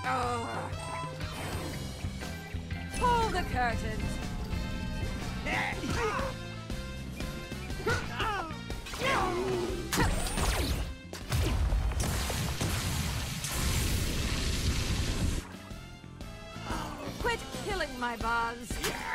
Oh. Pull the curtains. Quit killing my buzz.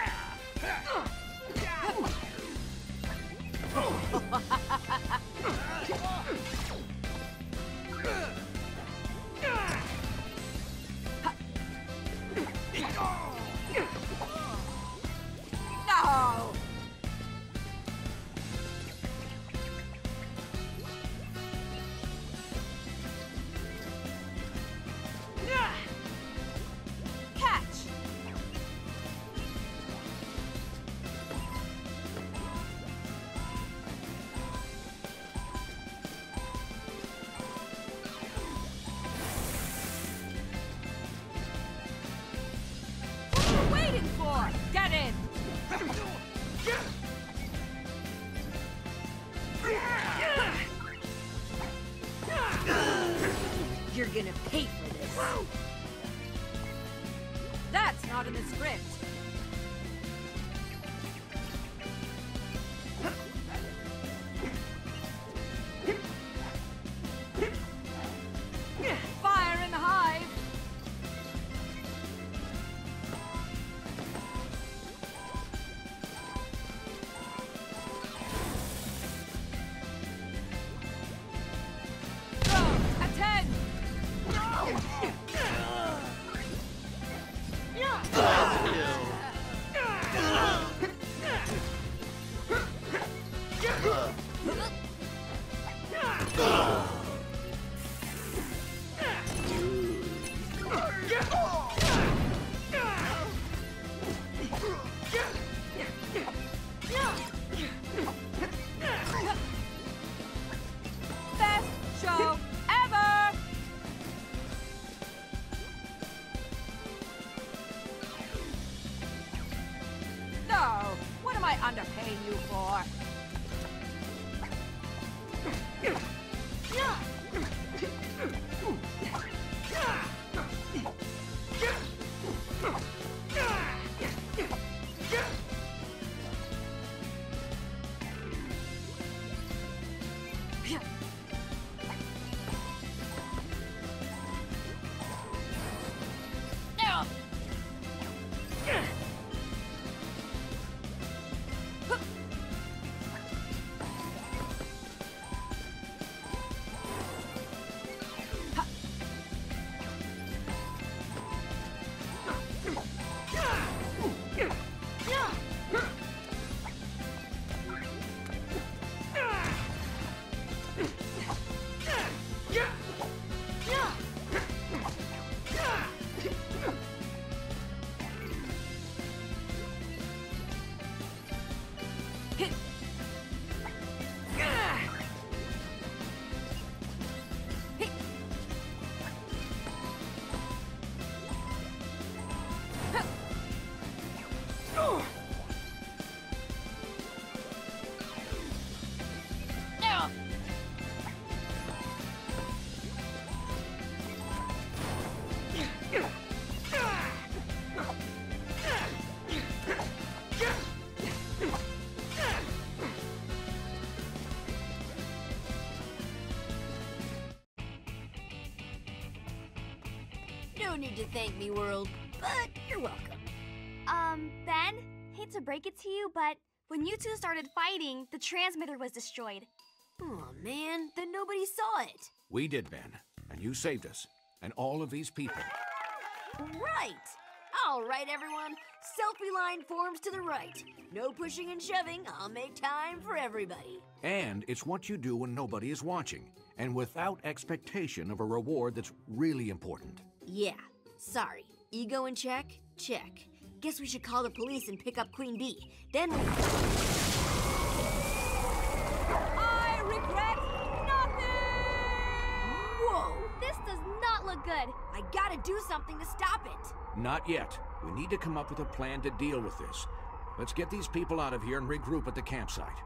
No! Catch! What are you waiting for? Get in! You're gonna pay for this. That's not in the script. Fire in the hive. Attend! Best show ever! No! What am I underpaying you for? No need to thank me, world, but you're welcome. Ben, hate to break it to you, but when you two started fighting, the transmitter was destroyed. Oh, man, then nobody saw it. We did, Ben, and you saved us, and all of these people. Right. All right, everyone. Selfie line forms to the right. No pushing and shoving. I'll make time for everybody. And it's what you do when nobody is watching, and without expectation of a reward that's really important. Yeah, sorry. Ego in check? Check. Guess we should call the police and pick up Queen Bee. Then I regret nothing! Whoa! This does not look good. I gotta do something to stop it. Not yet. We need to come up with a plan to deal with this. Let's get these people out of here and regroup at the campsite.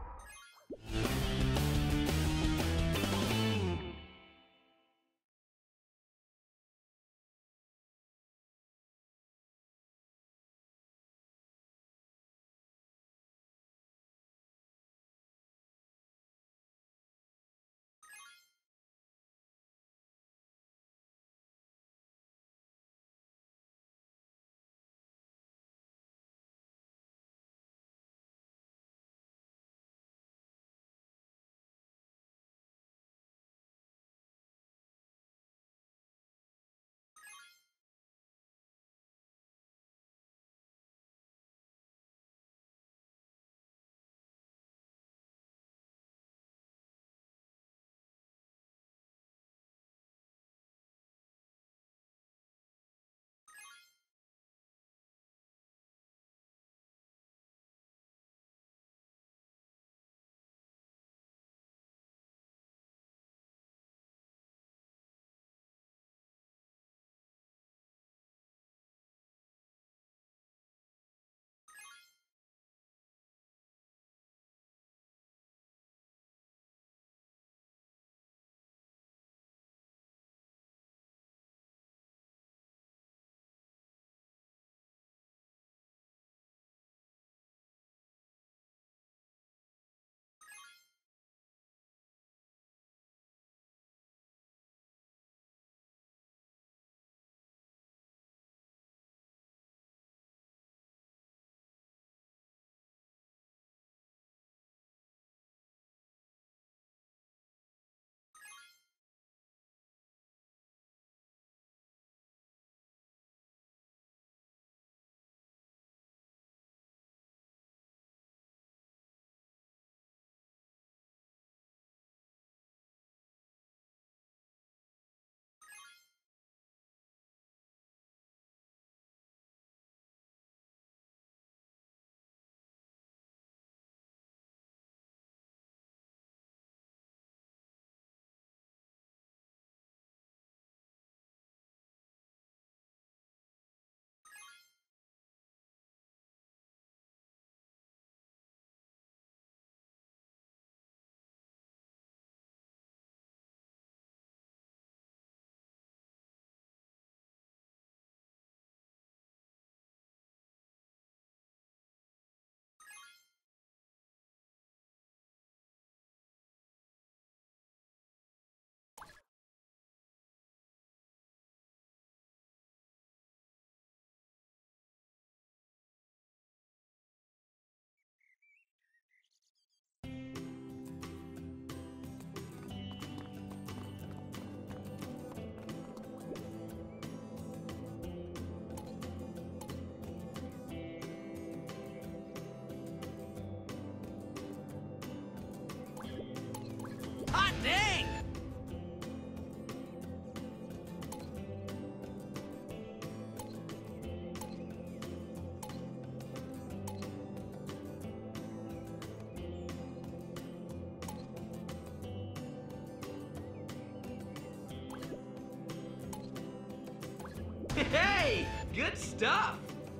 Hey, good stuff!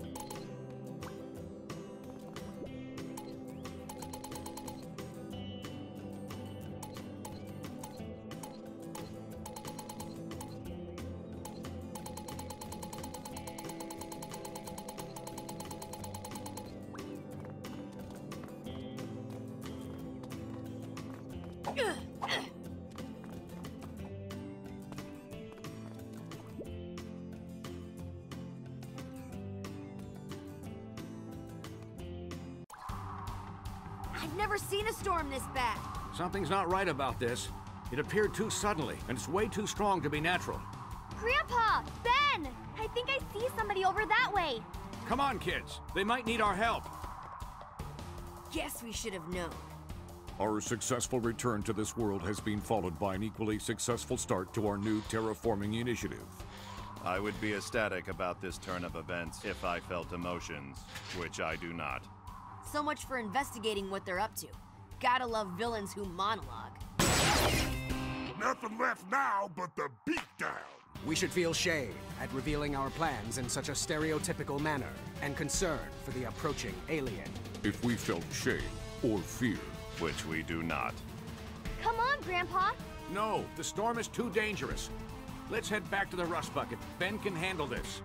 I've never seen a storm this bad. Something's not right about this. It appeared too suddenly, and it's way too strong to be natural. Grandpa! Ben! I think I see somebody over that way. Come on, kids. They might need our help. Guess we should have known. Our successful return to this world has been followed by an equally successful start to our new terraforming initiative. I would be ecstatic about this turn of events if I felt emotions, which I do not. So much for investigating what they're up to. Gotta love villains who monologue. Nothing left now but the beatdown. We should feel shame at revealing our plans in such a stereotypical manner, and concern for the approaching alien. If we felt shame or fear, Which we do not. Come on, Grandpa. No, the storm is too dangerous. Let's head back to the rust bucket. Ben can handle this.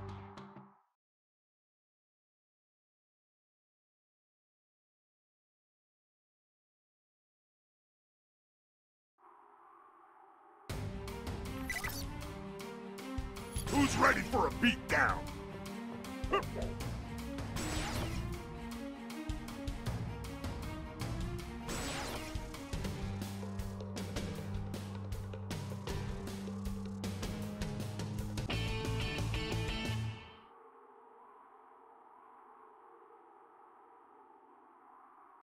Who's ready for a beatdown?